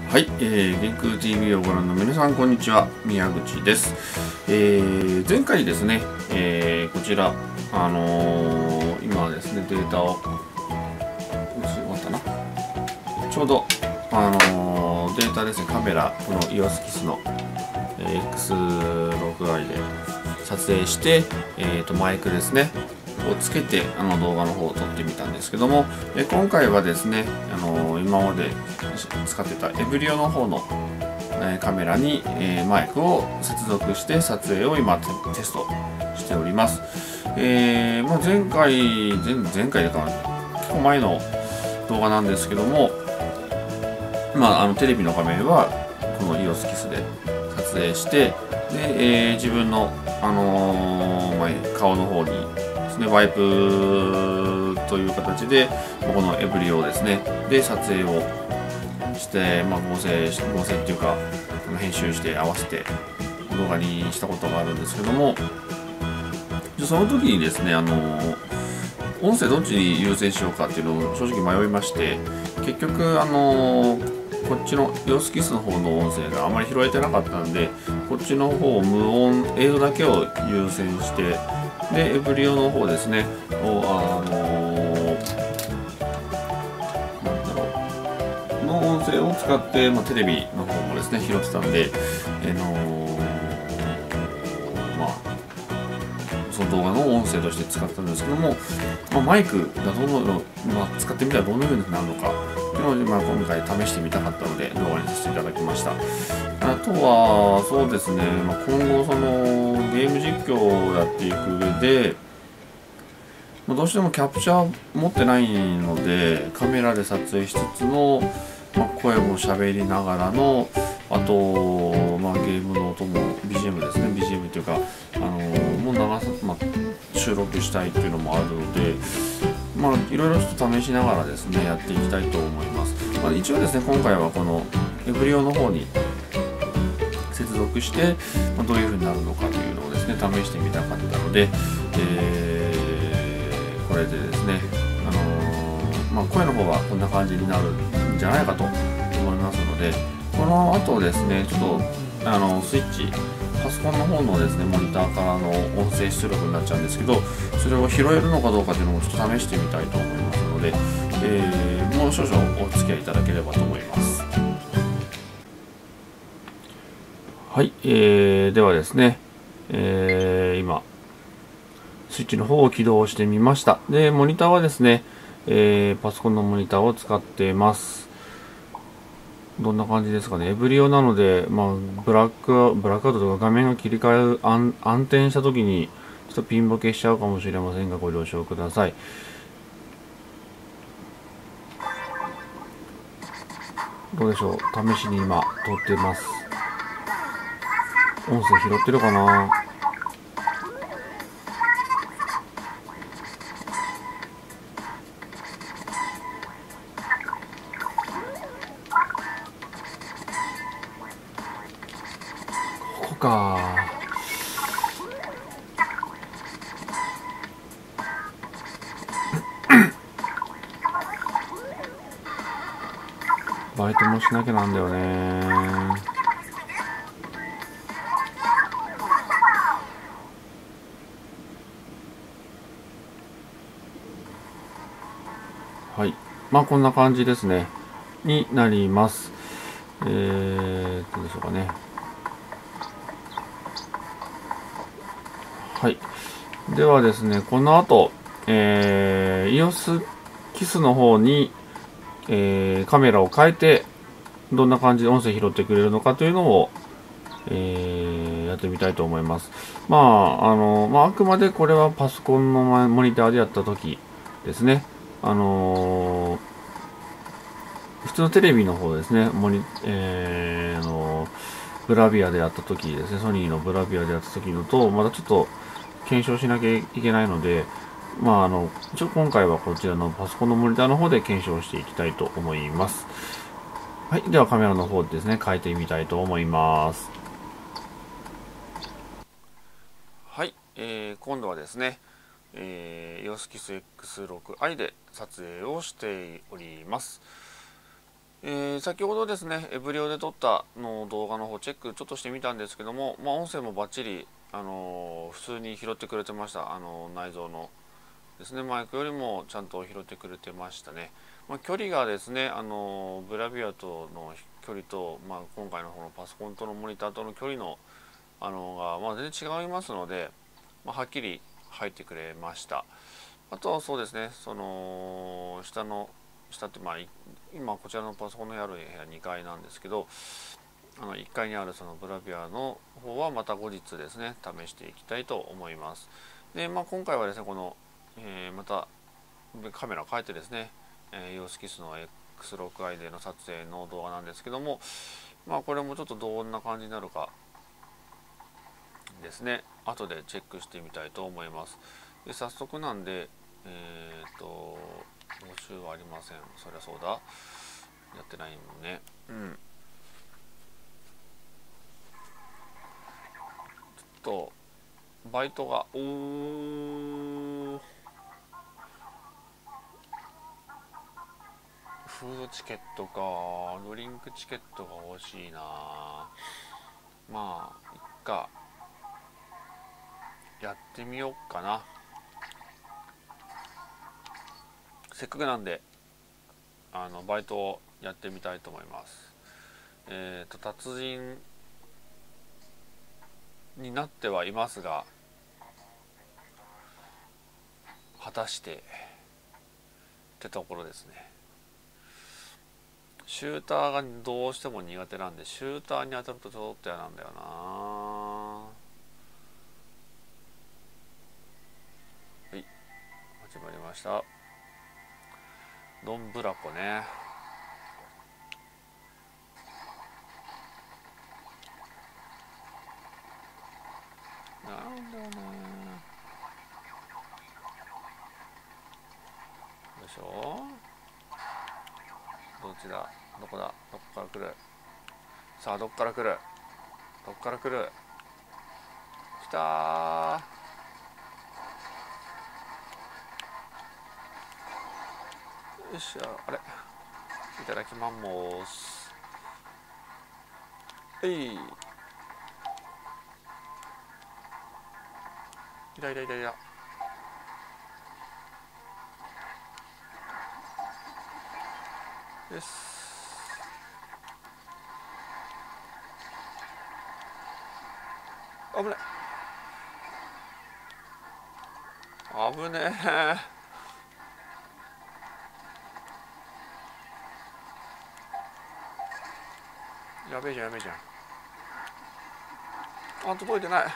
はい、元空 TV をご覧の皆さん、こんにちは。宮口です。前回ですね、こちら、今ですね、データを、終わったな。ちょうど、データですね、カメラ、この EOS の、X6i で撮影して、マイクですね、をつけて動画の方を撮ってみたんですけども、今回はですね、今まで使ってたエブリオの方のカメラにマイクを接続して撮影を今テストしております。前回でかな、結構前の動画なんですけども、テレビの画面はこの EOS キスで撮影して、で、自分の、顔の方にですね、ワイプという形でこのエブリオですねで撮影をして、合成っていうか編集して合わせて動画にしたことがあるんですけども、その時にですね、音声どっちに優先しようかっていうのを正直迷いまして、結局こっちのEOSキスの方の音声があまり拾えてなかったんで、こっちの方無音映像だけを優先して、でエブリオの方ですねの音声を使って、テレビの方もですね拾ってたんで、その動画の音声として使ったんですけども、マイクが使ってみたらどのようになるのかっていうのを、今回試してみたかったので動画にさせていただきました。あとはそうですね、今後そのゲーム実況をやっていく上で、どうしてもキャプチャー持ってないのでカメラで撮影しつつの、声も喋りながらの、あと、ゲームの音も BGM ですね、 BGM っていうかもう収録したいっていうのもあるので、いろいろちょっと試しながらですねやっていきたいと思います。一応ですね、今回はこのエブリオの方に接続して、どういう風になるのかというのをですね試してみたかったので、これでですね、声の方はこんな感じになるんじゃないかと思いますので、この後ですねちょっとスイッチパソコンの方のですねモニターからの音声出力になっちゃうんですけど、それを拾えるのかどうかというのもちょっと試してみたいと思いますので、もう少々お付き合いいただければと思います。はい、ではですね、今スイッチの方を起動してみました。でモニターはですね、パソコンのモニターを使っています。どんな感じですかね。エブリオなので、ブラックアウトとか画面が切り替える暗転した時にちょっとピンボケしちゃうかもしれませんがご了承ください。どうでしょう、試しに今撮ってます。音声拾ってるかな。ここか。バイトもしなきゃなんだよね。はい、こんな感じですねになります。どうでしょうかね。はい、ではですね、この後、EOS キスの方に、カメラを変えてどんな感じで音声拾ってくれるのかというのを、やってみたいと思います。あくまでこれはパソコンのモニターでやった時ですね。普通のテレビの方ですね、ブラビアでやった時ですね、ソニーのブラビアでやった時のとまたちょっと検証しなきゃいけないので、一応今回はこちらのパソコンのモニターの方で検証していきたいと思います。はい、ではカメラの方ですね変えてみたいと思います。はい、今度はですね、EOS キス X6i で撮影をしております。 先ほどですねエブリオで撮ったの動画の方チェックちょっとしてみたんですけども、音声もバッチリ、普通に拾ってくれてました。内蔵のですねマイクよりもちゃんと拾ってくれてましたね。距離がですねブラビアとの距離と、今回の方のパソコンとのモニターとの距離のが、全然違いますので、はっきり入ってくれました。あとはそうですねその下って、今こちらのパソコンのある部屋2階なんですけど、1階にあるそのブラビアの方はまた後日ですね試していきたいと思います。で、今回はですねこの、またカメラを変えてですね、ヨースキスの X6i での撮影の動画なんですけども、これもちょっとどんな感じになるかですね後でチェックしてみたいと思います。で早速なんで募集はありません。そりゃそうだ、やってないもんね。ちょっとバイトがフードチケットかドリンクチケットが欲しいな。いっか、やってみようかな。せっかくなんでバイトをやってみたいと思います。達人になってはいますが、果たしてってところですね。シューターがどうしても苦手なんで、シューターに当たるとちょっと嫌なんだよな。はい、始まりました。ドンブラコね。なんだよね。よいしょ。どっちだ、どこだ、どこから来る。さあどっから来る、どっから来る。来たー。よっしゃ、あれ、いただきます。いたいたいたいた。よし、危ない、危ねえ。やべえじゃんやべえじゃん。届いてない。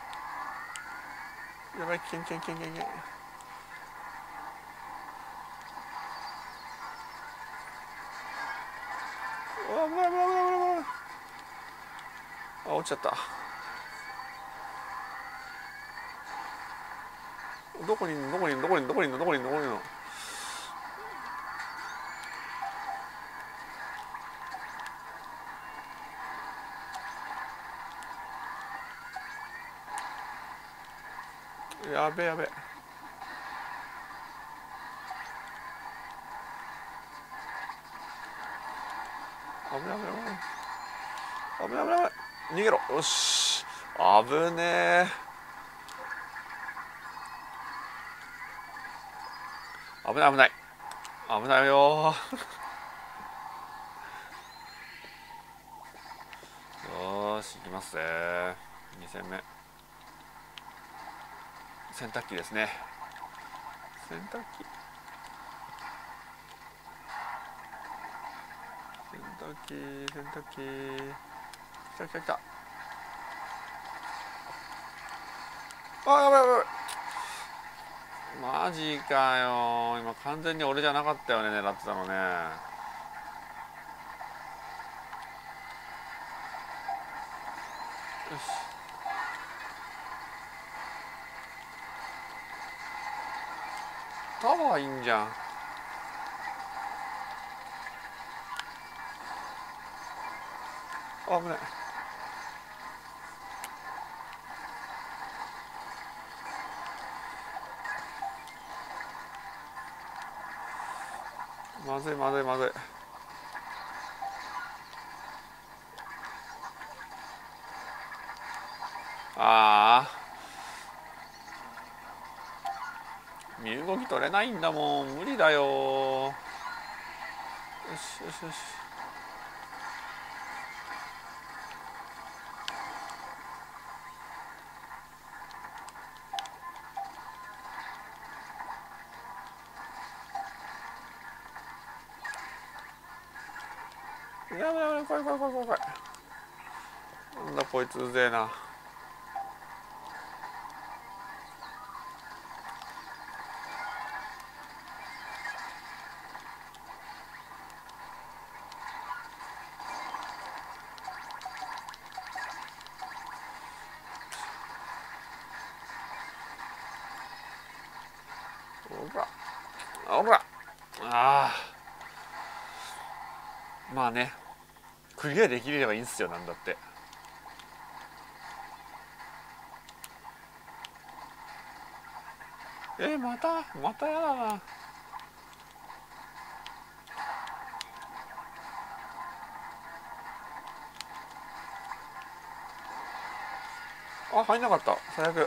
やばい、危険危険危険危険。危ない危ない危ない危ない。落ちちゃった。どこにいんの、どこにいんの、どこにいんの、どこにいんの、どこにいんの、どこにいんの。やべえやべえ。危ない危ない危ない危ない危ない。逃げろ。よし、危ねえ。危ない危ない危ないよよし、行きますぜ。2戦目、洗濯機ですね。洗濯機、洗濯機、洗濯機。来た来た来た。やばいやばいやばい。マジかよ。今完全に俺じゃなかったよね、狙ってたのね。よし、タワーいいんじゃん。危ない。まずいまずいまずい。 ああ、身動き取れないんだもん、無理だよ。よしよしよし。やばいやばい、怖い怖い怖い怖い怖い。なんだこいつうぜえな。ほらほら、ああ、まあね、クリアできればいいんすよ、なんだって。またやだな。あ、入んなかった、最悪。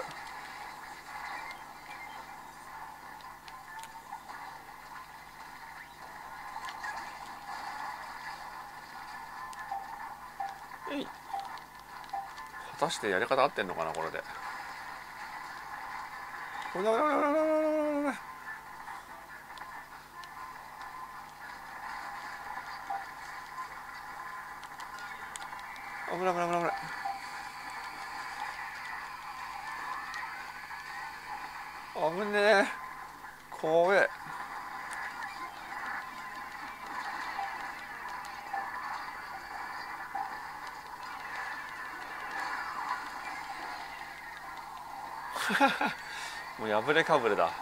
果たしてやり方合ってんのかな、これで。危ない危ない危ない危ない危ない危ない。危ない危ない危ない危ない。危ねえ、怖え。もう破れかぶれだ。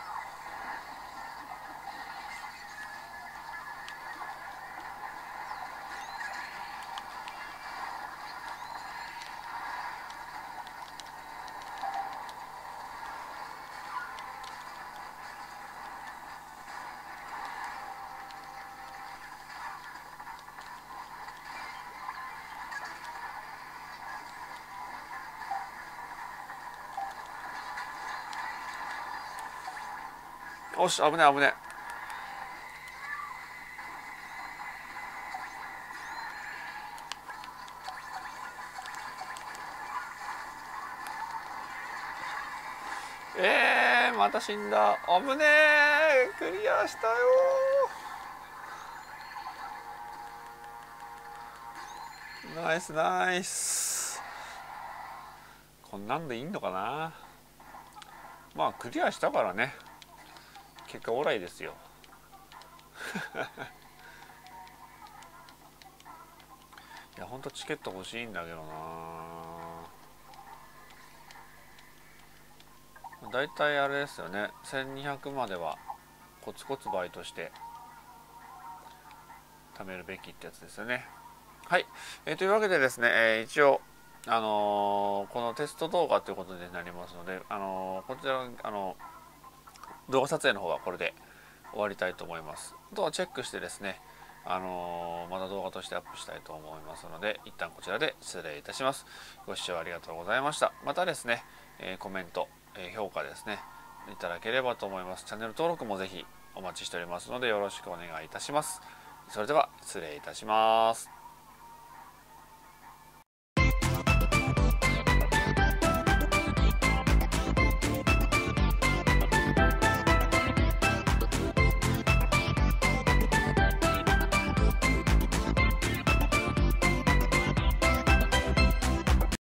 おし、危ねえ危ねえ。また死んだ。危ねえ、クリアしたよ。ナイスナイス。こんなんでいいのかな。まあクリアしたからね、結果オーライですよ。いやほんとチケット欲しいんだけどな。だいたいあれですよね、1200まではコツコツバイトして貯めるべきってやつですよね。はい、というわけでですね、一応このテスト動画ということになりますので、こちら動画撮影の方はこれで終わりたいと思います。あとはチェックしてですね、また動画としてアップしたいと思いますので、一旦こちらで失礼いたします。ご視聴ありがとうございました。またですね、コメント、評価ですね、いただければと思います。チャンネル登録もぜひお待ちしておりますので、よろしくお願いいたします。それでは失礼いたします。